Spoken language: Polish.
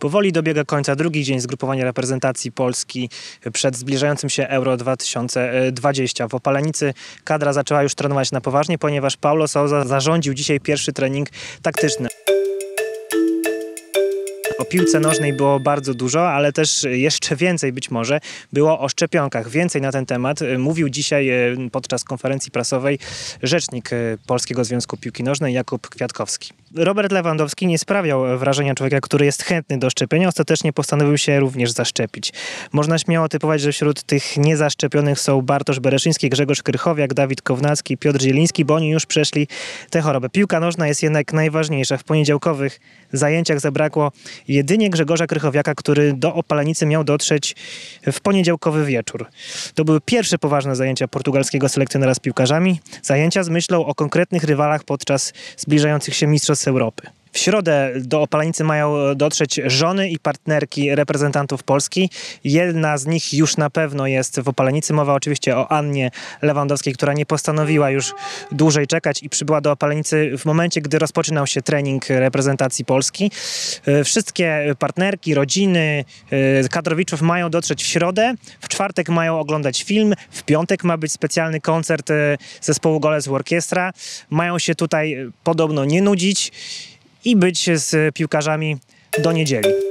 Powoli dobiega końca drugi dzień zgrupowania reprezentacji Polski przed zbliżającym się Euro 2020. W Opalenicy kadra zaczęła już trenować na poważnie, ponieważ Paulo Sousa zarządził dzisiaj pierwszy trening taktyczny. O piłce nożnej było bardzo dużo, ale też jeszcze więcej być może było o szczepionkach. Więcej na ten temat mówił dzisiaj podczas konferencji prasowej rzecznik Polskiego Związku Piłki Nożnej Jakub Kwiatkowski. Robert Lewandowski nie sprawiał wrażenia człowieka, który jest chętny do szczepienia. Ostatecznie postanowił się również zaszczepić. Można śmiało typować, że wśród tych niezaszczepionych są Bartosz Bereszyński, Grzegorz Krychowiak, Dawid Kownacki, Piotr Zieliński, bo oni już przeszli tę chorobę. Piłka nożna jest jednak najważniejsza. W poniedziałkowych zajęciach zabrakło jedynie Grzegorza Krychowiaka, który do Opalenicy miał dotrzeć w poniedziałkowy wieczór. To były pierwsze poważne zajęcia portugalskiego selekcjonera z piłkarzami. Zajęcia z myślą o konkretnych rywalach podczas zbliżających się Mistrzostw Europy. W środę do Opalenicy mają dotrzeć żony i partnerki reprezentantów Polski. Jedna z nich już na pewno jest w Opalenicy. Mowa oczywiście o Annie Lewandowskiej, która nie postanowiła już dłużej czekać i przybyła do Opalenicy w momencie, gdy rozpoczynał się trening reprezentacji Polski. Wszystkie partnerki, rodziny kadrowiczów mają dotrzeć w środę. W czwartek mają oglądać film. W piątek ma być specjalny koncert zespołu Goles Orkiestra. Mają się tutaj podobno nie nudzić i być z piłkarzami do niedzieli.